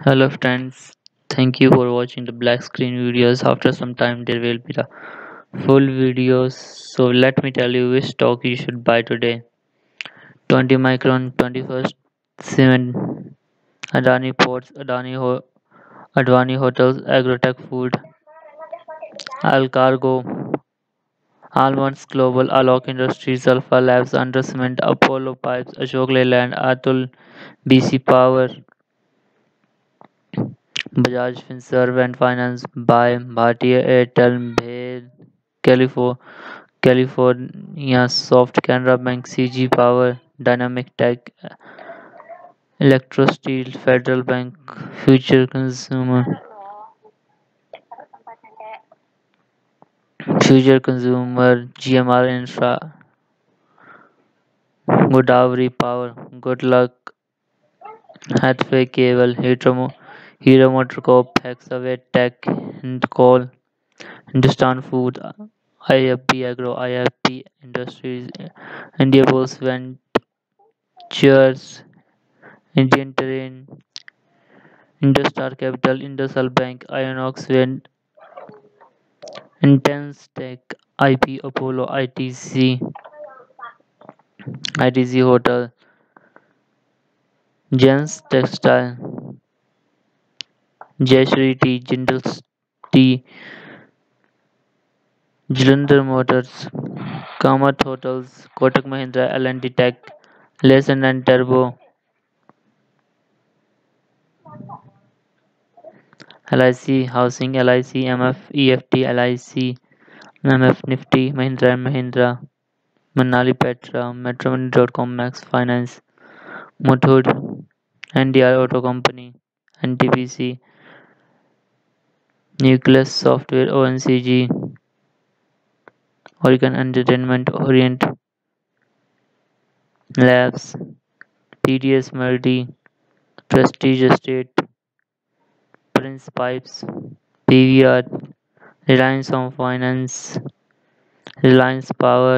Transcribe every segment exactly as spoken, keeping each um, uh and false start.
Hello friends, thank you for watching the black screen videos. After some time there will be the full videos. So let me tell you which stock you should buy today. twenty Micron, twenty-first Cement, Adani Ports, Adani, Ho- Advani Hotels, Agrotech Food, Al Cargo, Almonds Global, Alok Industries, Alpha Labs, Under Cement, Apollo Pipes, Ashok Leyland, Atul, B C Power, Bajaj Finserv and Finance, by Bhartiya Airtel, Bhail, California. California Soft, Canara Bank, C G Power, Dynamic Tech, Electrosteel, Federal Bank, Future Consumer, Future Consumer, G M R Infra, Godavari Power, Good Luck, Hathway Cable, Hero, Hero Motorcorp, Hexaway Tech, and Coal, Hindustan Food, I F B Agro, I F B Industries, India Post Ventures, Indian Terrain, Industar Capital, Indusal Bank, Ionox Wind, Intense Tech, I P Apollo, I T C, I T C Hotel, Jens Textile, Jayashree Tea, Jindal Tea, Jalandhar Motors, Kamath Hotels, Kotak Mahindra, L and T Tech, Lesson and Turbo, L I C Housing, L I C M F, E F T, L I C, M F Nifty, Mahindra and Mahindra, Manali Petra, Metromoney dot com, Max Finance, Muthoot, N D R Auto Company, N T P C, Nucleus Software, O N C G, Oregon Entertainment, Orient Labs, T D S Multi, Prestige Estate, Prince Pipes, P V R, Reliance Home Finance, Reliance Power,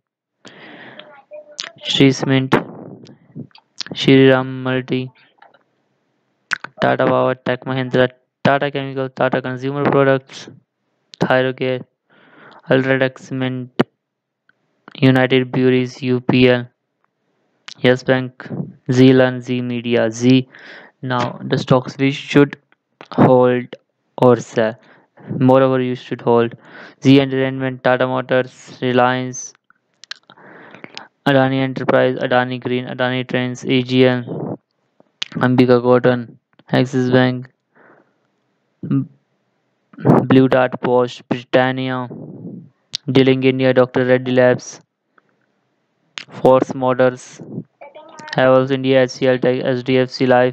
Shree Cement, Shriram Multi, Tata Power, Tech Mahindra, Tata Chemical, Tata Consumer Products, Thyrocare, Ultratech Cement, United Breweries, U P L, Yes Bank, Zealand, Z Media, Z. Now, the stocks we should hold or sell. Moreover, you should hold Z Entertainment, Tata Motors, Reliance, Adani Enterprise, Adani Green, Adani Trains, A G L, Ambika Cotton, Axis Bank, Blue Dart Post, Britannia, Dealing India, Doctor Reddy Labs, Force Motors, Havels India, H C L Tech, H D F C Life,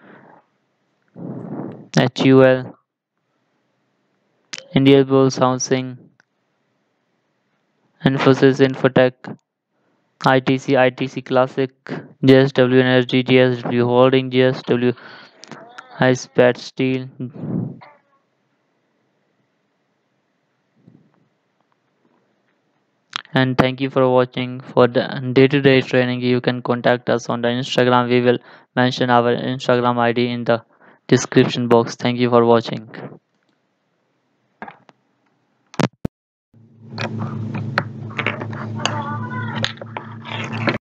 H U L, India Bulls Housing, Infosys Infotech, I T C, I T C Classic, J S W Energy, J S W Holding, J S W Ispat Steel. And thank you for watching. For the day-to-day training, you can contact us on the Instagram. We will mention our Instagram I D in the description box. Thank you for watching.